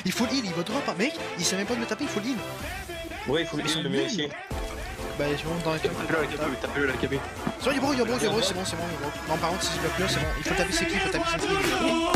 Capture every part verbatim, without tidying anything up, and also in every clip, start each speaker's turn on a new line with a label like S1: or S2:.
S1: Il faut le heal, il va drop, mec. Il sait même pas de me taper, il faut le heal.
S2: Ouais, il faut le
S1: Ils sont
S2: le
S1: nuls.
S2: métier.
S1: Bah, je monte dans la cave.
S3: Tapez-le à la cabine, tapez-le à la cabine.
S1: C'est bon, il est beau, il est beau, il est beau, c'est bon, c'est bon, il est beau. Non, par contre, si je bloque là, c'est bon. Il faut taper ses pieds, il faut taper ses pieds, les gars.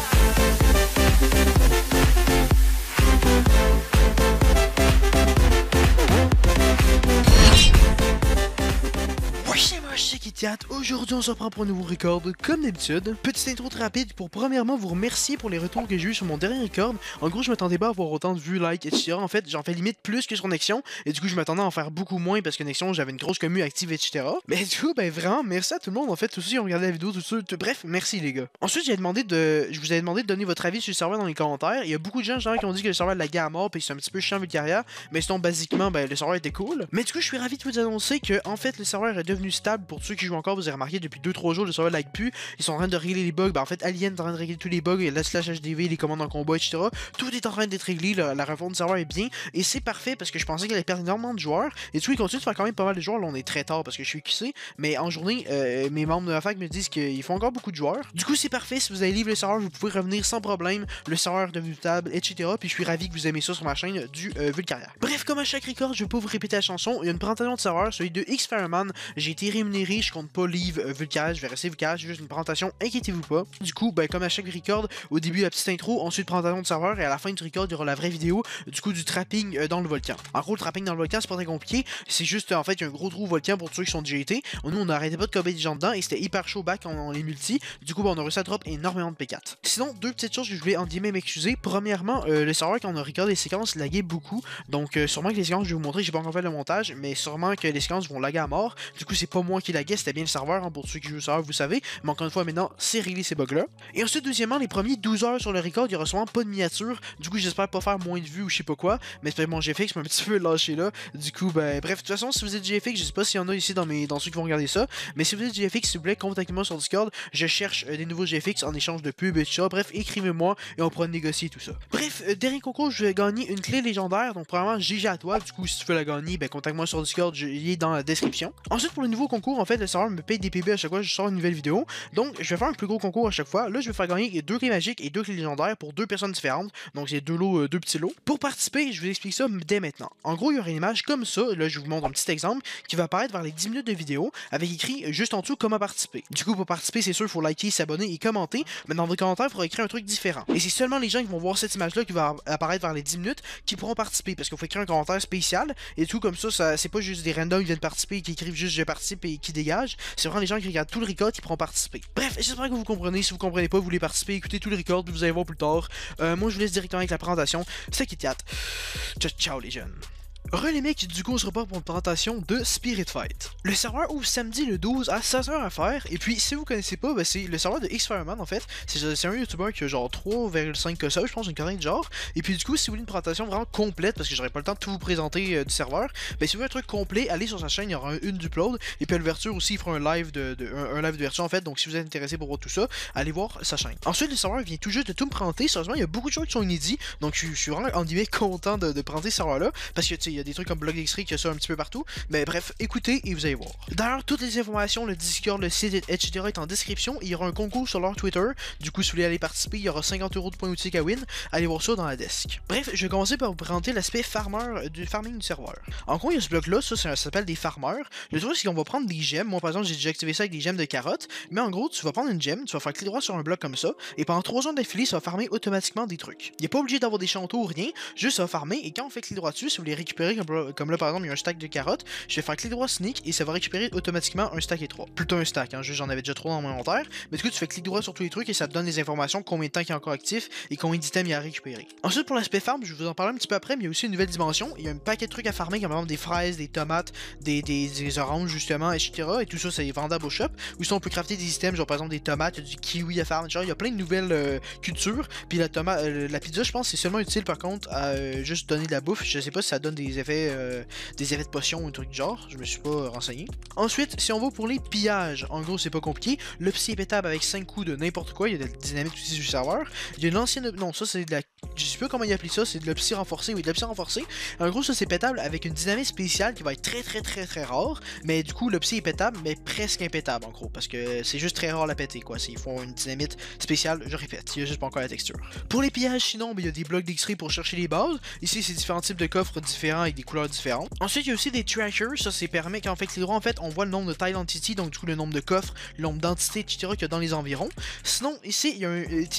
S1: C'est moi, c'est KitKat. Aujourd'hui, on se reprend pour un nouveau record, comme d'habitude. Petite intro très rapide pour premièrement vous remercier pour les retours que j'ai eu sur mon dernier record. En gros, je m'attendais pas à avoir autant de vues, likes, et cetera. En fait, j'en fais limite plus que sur Nexion. Et du coup, je m'attendais à en faire beaucoup moins parce que Nexion, j'avais une grosse commu active, et cetera. Mais du coup, ben vraiment, merci à tout le monde. En fait, tous ceux qui ont regardé la vidéo, tous ceux. Tout... Bref, merci les gars. Ensuite, j'ai demandé de. Je vous avais demandé de donner votre avis sur le serveur dans les commentaires. Il y a beaucoup de gens genre, qui ont dit que le serveur laguait à mort, puis c'est un petit peu chiant vu carrière. Mais sinon, basiquement, ben le serveur était cool. Mais du coup, je suis ravi de vous annoncer que en fait, le serveur est devenu stable pour ceux qui jouent encore. Vous avez remarqué depuis deux trois jours, le serveur lag plus. Ils sont en train de régler les bugs. Ben, en fait, Alien est en train de régler tous les bugs. Il y a la slash H D V, les commandes en combat, et cetera. Tout est en train d'être réglé. La, la refonte du serveur est bien. Et c'est parfait parce que je pensais qu'il allait perdre énormément de joueurs. Et du coup, il continue de faire quand même pas mal de joueurs. Là, on est très tard parce que je suis Q C. Mais en journée, euh, mes membres de la fac me disent qu'ils font encore beaucoup de joueurs. Du coup, c'est parfait. Si vous allez livrer le serveur, vous pouvez revenir sans problème. Le serveur est devenu stable, et cetera. Puis je suis ravi que vous aimez ça sur ma chaîne du euh, Vulcaria. Bref, comme à chaque record, je vais pas vous répéter la chanson. Il y a une présentation de serveur, celui de X-Fireman. J'ai été rémunéré. Je compte pas livre euh, Vulcaria. Je vais rester Vulcaria. C'est juste une présentation. Inquiétez-vous pas. Du coup, ben, comme à chaque record, au début, la petite intro. Ensuite, présentation de serveur. Et à la fin du record, il y aura la vraie vidéo. Du coup, du trapping euh, dans le volcan. En gros, le trapping dans le volcan, c'est pas très compliqué. C'est juste, en fait, il y a un gros trou volcan pour ceux qui sont déjà été. Nous, on n'arrêtait pas de cober des gens dedans et c'était hyper chaud back en, en les multi. Du coup, ben, on a réussi à drop énormément de P quatre. Sinon, deux petites choses que je voulais en guillemets m'excuser. Premièrement, euh, le serveur, quand on a regardé les séquences, laguait beaucoup. Donc, euh, sûrement que les séquences, je vais vous montrer, j'ai pas encore fait le montage, mais sûrement que les séquences vont laguer à mort. Du coup, c'est pas moi qui laguais, c'était bien le serveur. Hein, pour ceux qui jouent au serveur, vous savez. Mais encore une fois, maintenant, c'est réglé ces bugs-là. Et ensuite, deuxièmement, les premiers douze heures sur le record, il y aura sûrement pas de miniature. Du coup, j'espère pas faire moins de vues ou je sais pas quoi. Mais c'est mon G F X m'a un petit peu lâché là. Du coup, ben, bref, de toute façon, si vous êtes G F X, je sais pas s'il y en a ici dans, mes, dans ceux qui vont regarder ça. Mais si vous êtes G F X, s'il vous plaît, contactez-moi sur Discord. Je cherche euh, des nouveaux G F X en échange de pubs et tout ça. Bref, écrivez-moi et on pourra négocier tout ça. Bref, euh, dernier concours, je vais gagner une clé légendaire. Donc, premièrement, G G à toi. Du coup, si tu veux la gagner, ben, contacte-moi sur Discord. Je l'ai dans la description. Ensuite, pour le nouveau concours, en fait, le serveur me paye des P B à chaque fois que je sors une nouvelle vidéo. Donc, je vais faire un plus gros concours à chaque fois. Là, je vais faire gagner deux clés magiques et deux clés légendaires pour deux personnes différentes. Donc, c'est deux lots, euh, deux petits lots. Pour participer, je vous explique ça dès maintenant. En gros, il y aura une image comme ça. Là, je vous montre un petit exemple qui va apparaître vers les dix minutes de vidéo avec écrit juste en dessous comment participer. Du coup, pour participer, c'est sûr, il faut liker, s'abonner et commenter. Mais dans vos commentaires, il faudra écrire un truc différent. Et c'est seulement les gens qui vont voir cette image-là qui va apparaître vers les dix minutes qui pourront participer. Parce qu'il faut écrire un commentaire spécial. Et tout comme ça, ça c'est pas juste des randoms qui viennent participer et qui écrivent juste je participe et qui dégagent. C'est vraiment les gens qui regardent tout le record qui pourront participer. Bref, j'espère que vous comprenez. Si vous comprenez pas, vous voulez participer, écoutez tout le record, puis vous allez voir plus tard. Euh, moi, je vous laisse directement avec la présentation. C'est KitKat. Ciao, ciao les jeunes. Re les mecs, du coup on se repart pour une présentation de Spirit Fight. Le serveur ouvre samedi le douze à seize heures à faire, et puis si vous connaissez pas, ben, c'est le serveur de X-Fireman en fait. C'est un YouTuber qui a genre trois virgule cinq K subs, je pense, une connerie de genre. Et puis du coup, si vous voulez une présentation vraiment complète, parce que j'aurais pas le temps de tout vous présenter euh, du serveur, ben si vous voulez un truc complet, allez sur sa chaîne, il y aura un, une d'upload, et puis à l'ouverture aussi, il fera un live de, de un, un live d'ouverture en fait, donc si vous êtes intéressé pour voir tout ça, allez voir sa chaîne. Ensuite, le serveur vient tout juste de tout me présenter, sérieusement, il y a beaucoup de choses qui sont inédits, donc je, je suis vraiment en guillemets content de, de présenter ce serveur là, parce que tu sais, il y a des trucs comme Block X-Ray qu'il y a ça un petit peu partout. Mais bref, écoutez et vous allez voir. D'ailleurs, toutes les informations, le Discord, le site, et cetera est en description. Il y aura un concours sur leur Twitter. Du coup, si vous voulez aller participer, il y aura cinquante euros de points outils à win. Allez voir ça dans la desk. Bref, je vais commencer par vous présenter l'aspect farmer du farming du serveur. En gros, il y a ce bloc-là, ça, ça s'appelle des farmers. Le truc, c'est qu'on va prendre des gemmes. Moi, par exemple, j'ai déjà activé ça avec des gemmes de carottes. Mais en gros, tu vas prendre une gemme, tu vas faire clic droit sur un bloc comme ça. Et pendant trois ans d'affilée, ça va farmer automatiquement des trucs. Il n'est pas obligé d'avoir des chanteaux ou rien. Juste, ça va farmer. Et quand on fait clic droit dessus, si vous voulez récupérer, comme, comme là, par exemple, il y a un stack de carottes. Je vais faire clic droit sneak et ça va récupérer automatiquement un stack et trois. Plutôt un stack, hein, juste j'en avais déjà trois dans mon inventaire. Mais du coup, tu fais clic droit sur tous les trucs et ça te donne des informations, combien de temps il est encore actif et combien d'items il y a à récupérer. Ensuite, pour l'aspect farm, je vais vous en parler un petit peu après, mais il y a aussi une nouvelle dimension. Il y a un paquet de trucs à farmer, comme par exemple des fraises, des tomates, des, des, des oranges justement, et cetera. Et tout ça, c'est vendable au shop. Ou sinon, on peut crafter des items, genre par exemple des tomates, du kiwi à farm, genre il y a plein de nouvelles euh, cultures. Puis la tomate, euh, la pizza, je pense, c'est seulement utile par contre à euh, juste donner de la bouffe. Je sais pas si ça donne des effets, euh, des effets de potion ou un truc du genre. Je me suis pas renseigné. Ensuite, si on va pour les pillages, en gros, c'est pas compliqué. Le psy est pétable avec cinq coups de n'importe quoi. Il y a de la dynamite aussi du serveur. Il y a une ancienne. Non, ça, c'est de la je sais pas comment il appelle ça, c'est de l'opsie renforcée, oui, de l'opsie renforcée. En gros, ça c'est pétable avec une dynamite spéciale qui va être très très très très rare, mais du coup, l'opsie est pétable, mais presque impétable en gros, parce que c'est juste très rare à la péter, quoi. Ils font une dynamite spéciale, je répète, il y a juste pas encore la texture. Pour les pillages, sinon, il y a des blocs d'X-ray pour chercher les bases. Ici, c'est différents types de coffres différents avec des couleurs différentes. Ensuite, il y a aussi des trashers, ça c'est permet quand on fait que les droits, en fait, on voit le nombre de tile entity, donc du coup, le nombre de coffres, le nombre d'entités, et cetera qu'il y a dans les environs. Sinon, ici, il y a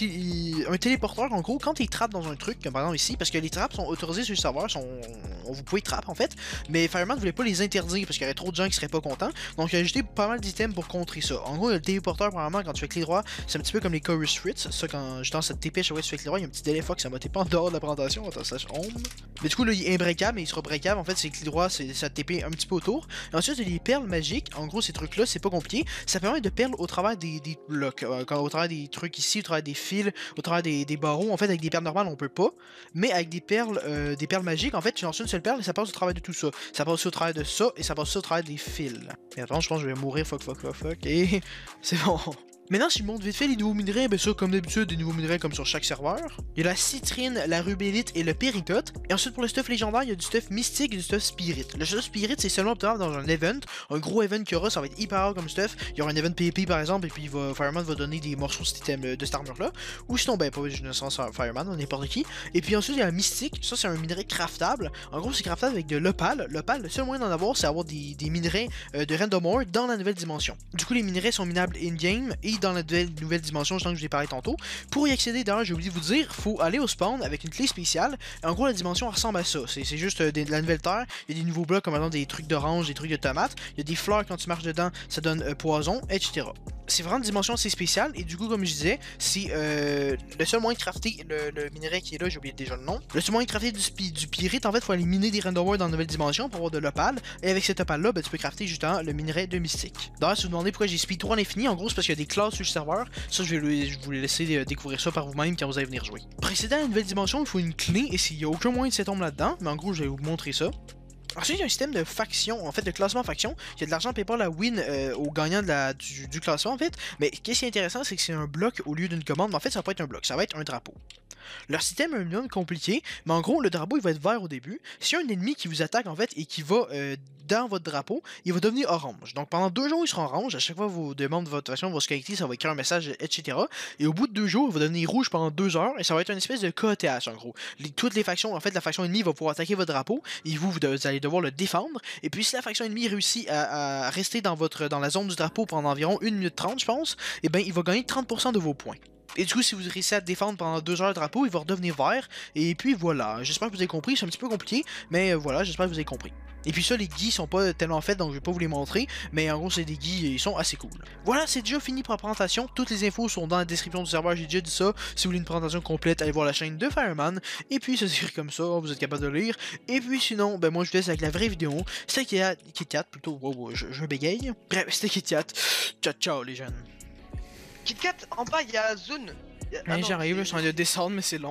S1: un, un téléporteur, en gros, quand il trappe dans un truc, comme par exemple ici, parce que les trappes sont autorisées sur le serveur, sont, on, vous pouvez trapper en fait, mais Fireman voulait pas les interdire parce qu'il y aurait trop de gens qui seraient pas contents, donc il a ajouté pas mal d'items pour contrer ça. En gros, le téléporteur, probablement, quand tu fais clic droit, c'est un petit peu comme les Chorus Fritz, ça quand je lance cette T P, je vois que tu fais clic droit, il y a un petit délai fuck, ça m'a T P en dehors de la présentation, attends, ça home. Mais du coup, là, il est imbreakable, mais il sera breakable, en fait, c'est clic droit, c'est ça T P un petit peu autour. Et ensuite, il y a les perles magiques, en gros, ces trucs-là, c'est pas compliqué, ça permet de perles au travers des, des blocs, euh, quand, au travers des trucs ici, au travers des fils, au travers des, des barreaux, en fait, avec des perles normales, on peut pas, mais avec des perles, euh, des perles magiques, en fait, tu lances une seule perle et ça passe au travers de tout ça. Ça passe aussi au travers de ça et ça passe aussi au travers des fils. Et attends, je pense que je vais mourir, fuck, fuck, fuck, fuck, et c'est bon. Maintenant, si je montre vite fait les nouveaux minerais, ben ça, comme d'habitude, des nouveaux minerais comme sur chaque serveur. Il y a la citrine, la rubélite et le péritote. Et ensuite, pour le stuff légendaire, il y a du stuff mystique et du stuff spirit. Le stuff spirit, c'est seulement obtenable dans un event. Un gros event qu'il y aura, ça va être hyper rare comme stuff. Il y aura un event P V P par exemple, et puis il va, Fireman va donner des morceaux de cet item, de cette armure-là. Ou sinon, ben, pas une sens Fireman, n'importe qui. Et puis ensuite, il y a la mystique. Ça, c'est un minerai craftable. En gros, c'est craftable avec de l'opale. L'opale, le seul moyen d'en avoir, c'est avoir des, des minerais euh, de random ore dans la nouvelle dimension. Du coup, les minerais sont minables in-game et dans la nouvelle, nouvelle dimension, je que je vous ai parlé tantôt. Pour y accéder, d'ailleurs, j'ai oublié de vous dire, faut aller au spawn avec une clé spéciale. Et en gros, la dimension ressemble à ça. C'est juste euh, de la nouvelle terre. Il y a des nouveaux blocs, comme par exemple des trucs d'orange, des trucs de tomates. Il y a des fleurs, quand tu marches dedans, ça donne euh, poison, et cetera. C'est vraiment une dimension assez spéciale. Et du coup, comme je disais, c'est euh, le seul moyen de crafter le, le minerai qui est là. J'ai oublié déjà le nom. Le seul moyen de crafter du, du pyrite, en fait, il faut aller miner des random ore dans la nouvelle dimension pour avoir de l'opale. Et avec cette opale-là, ben, tu peux crafter justement le minerai de mystique. D'ailleurs, si vous vous demandez pourquoi j'ai speed trois à l'infini, en gros, c'est parce qu'il y a des classes sur le serveur. Ça, je vais je vous laisser découvrir ça par vous-même quand vous allez venir jouer. Précédant la nouvelle dimension, il faut une clé. Et s'il n'y a aucun moyen de se tomber là-dedans, mais en gros, je vais vous montrer ça. Ensuite, il y a un système de faction, en fait, de classement faction. Il y a de l'argent PayPal à win euh, au gagnant de la, du, du classement, en fait. Mais qu'est-ce qui est intéressant, c'est que c'est un bloc au lieu d'une commande. Mais en fait, ça va pas être un bloc, ça va être un drapeau. Leur système est un minimum compliqué, mais en gros, le drapeau, il va être vert au début. Si un ennemi qui vous attaque, en fait, et qui va euh, dans votre drapeau, il va devenir orange. Donc, pendant deux jours, il sera orange. À chaque fois, vos demandes de votre faction vont se connecter, ça va écrire un message, et cetera. Et au bout de deux jours, il va devenir rouge pendant deux heures, et ça va être une espèce de K T H, en gros. Les, toutes les factions, en fait, la faction ennemie va pouvoir attaquer votre drapeau, et vous, vous, vous allez devoir le défendre. Et puis, si la faction ennemie réussit à, à rester dans, votre, dans la zone du drapeau pendant environ une minute trente, je pense, et bien, il va gagner trente pour cent de vos points. Et du coup, si vous réussissez à défendre pendant deux heures le drapeau, il va redevenir vert. Et puis voilà, j'espère que vous avez compris, c'est un petit peu compliqué, mais voilà, j'espère que vous avez compris. Et puis ça, les guis sont pas tellement faits, donc je vais pas vous les montrer, mais en gros, c'est des guis et ils sont assez cool. Voilà, c'est déjà fini pour la présentation. Toutes les infos sont dans la description du serveur, j'ai déjà dit ça. Si vous voulez une présentation complète, allez voir la chaîne de Fireman. Et puis, ça s'écrit comme ça, vous êtes capable de lire. Et puis sinon, ben moi, je vous laisse avec la vraie vidéo. C'est KitKat, plutôt, wow, wow, je, je bégaye. Bref, c'était KitKat. Ciao, ciao, les jeunes.
S2: KitKat, en bas, il y a Zone.
S1: A... Ah, j'arrive, je suis en train de descendre, mais c'est long.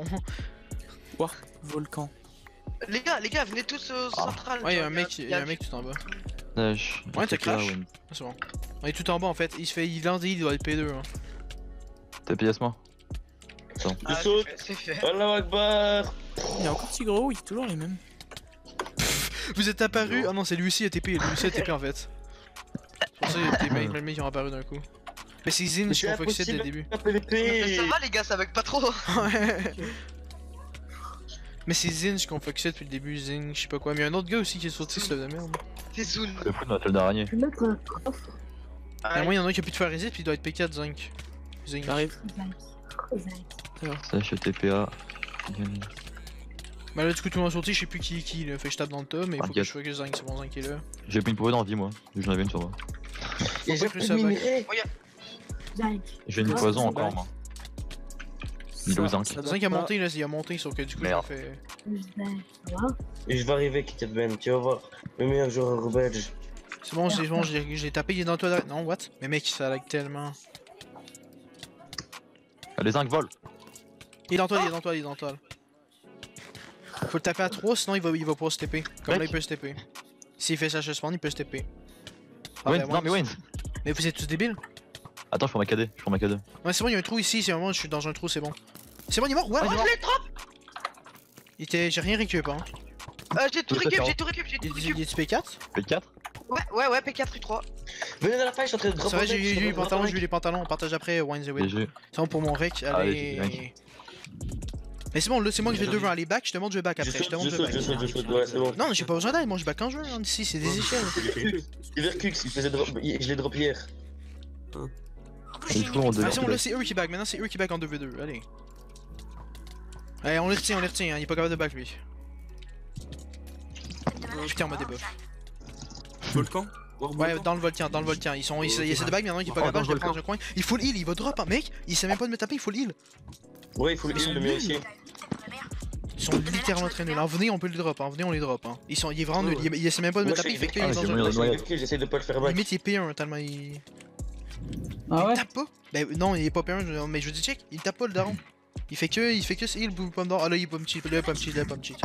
S3: Warp volcan.
S2: Les gars, les gars, venez tous au
S1: ah.
S2: central.
S1: Ouais, il y a un mec, il y a un mec tout en bas.
S4: Euh, je...
S1: Ouais, t'as crash. Ouais. Ah, c'est bon. On est tout en bas en fait. Il se fait, il lance, il doit être P deux. Hein.
S4: T'as payé à ce moment.
S2: Attends. Ah, c'est fait.
S3: Allah Akbar. Il est encore si gros, il est toujours les mêmes.
S1: Vous êtes apparu. Ah non, c'est lui aussi a T P. Lui aussi a T P en fait. C'est pour ça qu'il y a des mecs, mecs qui ont apparu d'un coup. Mais c'est Zin, je qu'on focusait dès le début.
S2: Mais ça va les gars, ça bug pas trop.
S1: Ouais. Mais c'est Zin qu'on focusait depuis le début, Zin, je sais pas quoi. Mais il y a un autre gars aussi qui est sorti ce de merde.
S2: C'est Zoon.
S4: Le fou de notre d'araignée.
S5: Je vais mettre un coffre.
S1: Ah, moi, il y en a un qui a pu te faire résiste, puis il doit être P quatre, Zinc.
S3: Zinc. J'arrive.
S4: Ça, je suis T P A.
S1: Bah là, du coup, tout le monde est sorti, je sais plus qui est qui, là. Fait que je tape dans le tas, mais il faut que je focus Zinc, c'est bon, Zinc est là.
S4: J'ai pris une poignée dans vie, moi. J'en avais une sur moi.
S5: Et j'ai pris une
S4: J'ai une poison encore, moi. Il est où Zinc?
S1: Zinc a monté, là, il a monté, sauf que du coup, il a fait.
S5: Et je vais arriver, KitKat Ben, tu vas voir. Le meilleur joueur belge.
S1: C'est bon, c'est bon, je l'ai tapé, il est dans toi. Non, what? Mais mec, ça lag tellement.
S4: Les Zinc volent.
S1: Il est dans toi, il est dans toi, il est dans toi. Faut le taper à trois, sinon il va, il va pas se T P. Comme mec. Là, il peut se T P. S'il fait sa spawn, il peut se T P.
S4: Ah, Wayne, ben, non mais Wayne.
S1: Mais vous êtes tous débiles?
S4: Attends, je prends ma K D, je prends ma K D.
S1: Ouais, c'est bon, il y a un trou ici, c'est un moment, je suis dans un trou, c'est bon. C'est bon, il est mort, ouais,
S2: oh,
S1: ouais,
S2: je l'ai trop.
S1: Il était... J'ai rien récup hein.
S2: Euh, j'ai tout
S4: Tout à
S2: récup,
S4: fait.
S2: j'ai tout récup, j'ai
S1: Il
S2: tout
S1: il-
S2: récup.
S1: il est P quatre?
S4: P quatre.
S2: Ouais, ouais, ouais, P quatre U trois.
S5: Venez dans la page, je suis en train de drop.
S1: C'est vrai,
S5: un
S1: j'ai
S5: mec, je
S1: eu
S5: suis en
S1: les
S5: train de drop
S1: pantalons,
S5: un
S1: j'ai eu
S5: mec.
S1: les pantalons, on partage après Wine the Will.
S4: G G.
S1: C'est bon pour mon rec,
S4: Allez,
S1: allez. Mais c'est bon, là c'est moi que j'ai deux aller back, je te montre je back
S5: Je
S1: après, je
S5: saute,
S1: te montre
S5: je
S1: je
S5: saute, je
S1: back.
S5: saute, je saute, ouais, c'est bon.
S1: Non, j'ai pas besoin d'aide, moi je back en jeu, hein, ici c'est des échelles.
S5: C'est Vercux, il faisait drop, je l'ai drop hier.
S4: Il faut en
S1: Ah
S4: deux.
S1: c'est bon, là c'est eux qui back, maintenant c'est eux qui back en deux v deux, allez. Allez, on les retient, on les retient, hein, il est pas capable de back lui. Putain, on m'a débuff.
S3: Volcan.
S1: Ouais, dans le volcan, dans le volcan, ils sont, ils, ils essaient de back, mais maintenant il est pas capable, je le prends dans un coin. Il faut le heal, il va drop, hein, mec, il sait même pas de me taper, il faut le heal.
S5: Ouais, il faut le
S1: Ils sont
S5: heal, le mien
S1: nuls.
S5: aussi.
S1: Ils sont littéralement très nuls, hein, venez on peut le drop, hein, venez on les drop, hein. Ils sont, il est vraiment nul, il, il essaie même pas de me
S5: Moi,
S1: taper,
S5: je
S1: il fait que
S5: suis-
S1: il est
S4: Ah,
S1: dans
S4: c'est
S1: un
S4: bon,
S1: coin.
S4: il y a-
S5: Vercux, j'essaie de pas le faire back.
S1: Limite il est P un tellement il...
S6: Ah
S1: Il
S6: ouais?
S1: tape pas? Bah non, il est pas P un, je- mais je dis check, il tape pas le daron. Il fait que, il fait que, il boue pomme d'or. Ah là, il peut me cheat, là, il peut me cheat, là, il peut me cheat.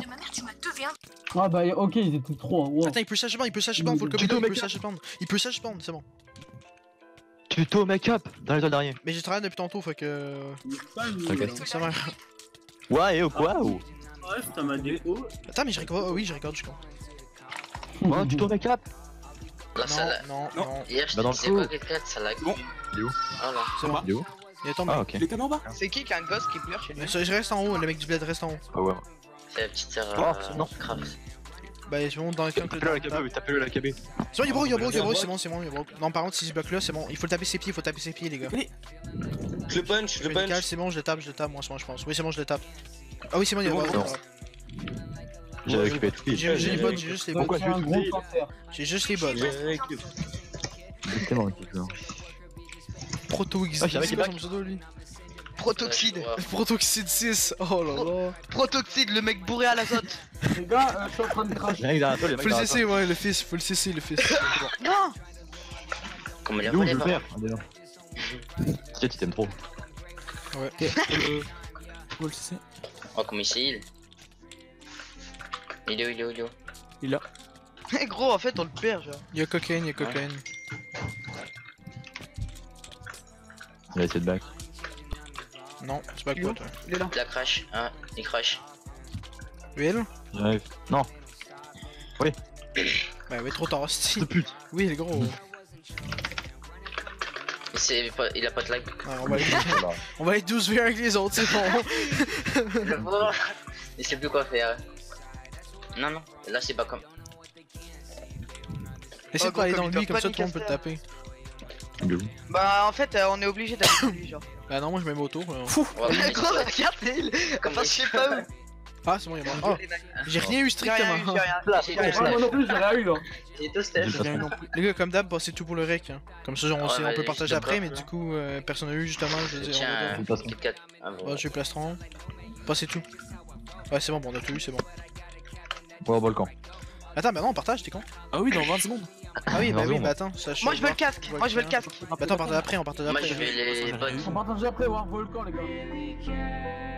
S6: Ah bah ok, ils étaient trop. Wow.
S1: Attends, il peut sache il peut sache il faut le combiner, il peut sache il peut sache c'est bon.
S4: Tuto make-up dans les derniers.
S1: Mais j'ai travaillé depuis tantôt, fait que.
S4: T'inquiète.
S1: Ça va.
S4: Ouais, et au quoi ou
S7: Ouais, t'as ma déco.
S1: Attends, mais je regarde, oh oui, je regarde, je crois.
S4: Ouais, tuto make-up.
S8: Là, ça lag.
S1: Non,
S3: Non.
S1: non,
S8: Hier, je
S4: Bah,
S8: te
S4: dans le
S8: disais
S4: coup.
S8: quoi, quelqu'un, ça lag.
S3: Bon.
S4: Il est où
S8: Voilà.
S1: c'est bon.
S4: Il est où
S1: Il est tombé.
S4: Ah, ok.
S3: Les canons en bas.
S2: C'est qui qui a un gosse qui pleure chez lui?
S1: Mais ça, je reste en haut, le mec du bled reste en haut.
S4: Ah ouais.
S8: C'est la petite sœur.
S4: Oh,
S8: euh,
S4: non.
S8: Craft.
S1: Bah, c'est bon, dans le camp que
S4: Tapez-le à la K B, tapez-le à la K B.
S1: C'est bon, il est broke, il est broke, il est broke, c'est bon, c'est bon, il est broke. Non, par contre, si ce bloc là, c'est bon, il faut le taper ses pieds, il faut taper ses pieds, les gars.
S5: Je le punch, je
S1: Je
S5: le
S1: fais le
S5: punch.
S1: cage, c'est bon, je le tape, je le tape, moi, c'est bon, je pense. Oui, c'est bon, je le tape. Ah oui, c'est bon, il y a
S3: Bon,
S1: pas
S4: non. J'ai récupéré tout.
S1: J'ai j'ai les bots, j'ai juste les bots.
S4: Pourquoi
S6: C'est un
S4: tu-
S6: gros cancer.
S1: J'ai juste les bots.
S5: J'ai récup.
S4: Exactement, ok, tu vois.
S1: Proto X
S4: Ah,
S1: dix,
S4: j'ai un mec
S1: c'est
S4: qui
S1: quoi
S4: back.
S1: son pseudo lui?
S2: Protoxide.
S8: Ouais.
S1: Protoxide six, oh là là.
S2: Protoxide, le mec bourré à l'azote.
S6: Les gars, euh, je suis en train de cracher.
S4: Rien que derrière toi, les mecs
S1: Faut le
S4: derrière
S1: cesser, ouais, le fils, faut le cesser, le fils.
S2: Non.
S8: Comme il a
S4: toi. Il est où,
S8: volé,
S4: je le
S8: par
S4: perds. Ah, déjà. Peut-être il t'aime trop.
S1: Ouais.
S3: Faut le cesser.
S8: Oh, comme il s'est heal. Il est où, il est où, il est où?
S3: Il est là.
S2: Eh, gros, en fait, on le perd, genre.
S1: Y'a cocaine, y'a cocaine.
S4: Il a essayé de back.
S1: Non, c'est pas quoi toi.
S2: Il est là.
S8: Il a crash. Ah, il crash.
S1: Will?
S4: J'arrive. Non.
S1: Bah ouais, trop tard, hostie.
S4: De pute.
S1: Oui, le gros.
S8: Il, s'est pas... il a pas de lag.
S1: Ouais, on va aller, on va aller douze v un avec les autres, c'est bon.
S8: Le pauvre. Il sait plus quoi faire. Non, non, là c'est pas comme.
S1: Essaye
S2: Oh,
S1: de pas aller
S2: gros,
S1: dans
S2: comme
S1: lui,
S2: il
S1: comme
S2: doit
S1: ça tout le monde peut
S2: paniquer
S1: te taper.
S4: Il est où
S2: Bah, en fait, euh, on est obligé d'aller chez lui, genre.
S1: Bah non, moi je mets moto.
S8: Ouais,
S2: Eh,
S8: mais-
S2: gros, regarde, il.
S8: Comme
S2: Enfin, je sais pas où.
S1: Ah, c'est bon, il est mort. Oh, j'ai rien eu
S2: J'ai rien eu,
S1: strictement.
S2: j'ai rien. J'ai
S8: Ouais,
S2: rien
S6: Ah, moi non plus, j'ai rien eu là.
S8: J'ai tout stage.
S1: J'ai rien eu non plus. Les gars, comme d'hab, bah, c'est tout pour le rec. Hein. Comme ça, genre, on,
S8: Ouais,
S1: sait- on
S8: vas-y,
S1: peut
S8: je
S1: partager
S8: te
S1: après,
S8: bloque,
S1: mais
S8: là.
S1: du coup, euh, personne n'a eu justement. Je veux dire, on va
S8: Tiens,
S1: dire.
S4: Plastron.
S8: Kit Kat. Ah, bon.
S1: Ouais, j'ai eu plastron. Bah, c'est tout. Ouais, c'est bon, bon, on a tout eu, c'est bon.
S4: Pour le volcan.
S1: Attends, bah non, on partage, t'es con.
S3: Ah oui, dans vingt secondes.
S1: Ah oui, bah
S4: Non,
S1: oui,
S4: non.
S1: bah attends, ça
S2: Moi, je veux le casque. Moi, je veux le casque.
S1: Bah attends, on partage après, on partage
S8: Moi
S1: après.
S8: je vais les bots.
S6: On partage après, voir Volcan, les gars.